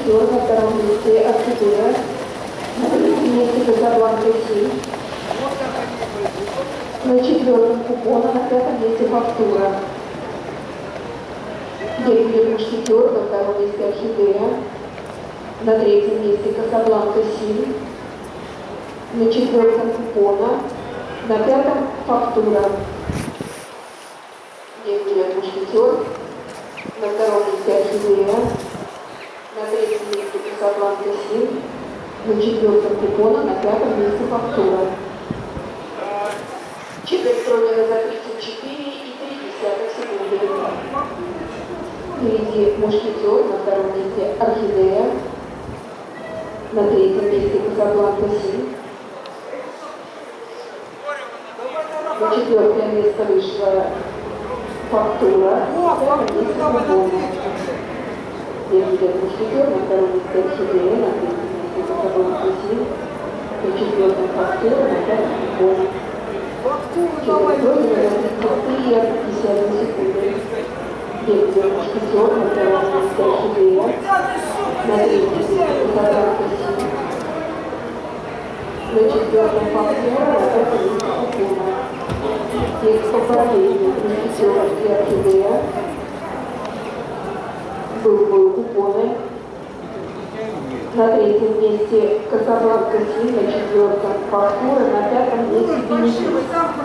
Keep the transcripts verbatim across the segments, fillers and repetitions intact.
Мушкетер, на втором месте Орхидея, на третьем месте Касабланка семь, на четвертом Купона, на пятом месте Фактура. Деревья Мушкетер, на втором месте Орхидея, на третьем месте Касабланка семь, на четвертом Купона, на пятом Фактура. Деревья Мушкетер, на втором месте Орхидея, на третьем месте Касабланка семь, на четвертом Купона, на пятом месте Фактура. Четверть пройдена за тридцать четыре и три десятых секунды. Впереди Мушкетер, на втором месте Орхидея, на третьем месте Касабланка семь, на четвертое место вышла Фактура, на пятом месте Купона. Впереди Мушкетер, на втором месте Орхидея, на третьем месте Касабланка семь, на четвертом Фактура, на пятом Купона. Четверть пройдена за тридцать три и пятьдесят секунды. Впереди Мушкетер, на втором месте Орхидея, на третьем месте Касабланка семь, на четвертом Фактура, на пятом месте Купона. Текст по параллели Мушкетер и Орхидея был бой Купоны. На третьем месте Касабланка семь, на четвертом Фактура, на пятом месте Бенефис.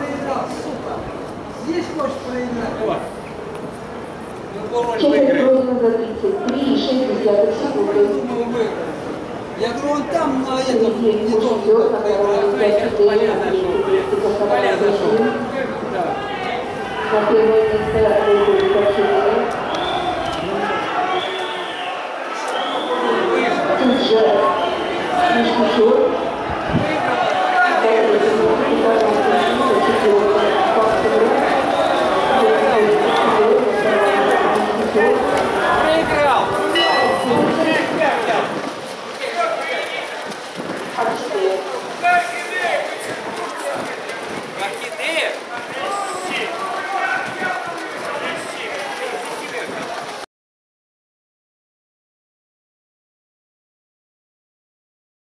Здесь хочешь проиграть? Четверть пройдена за тридцать три и шесть десятых секунды. Я говорю, он там на этом Впереди не должен Мушкетер, на втором месте Орхидея, на третьем месте Касабланка семь, на первое место выходит Орхидея. Тут же Мушкетер,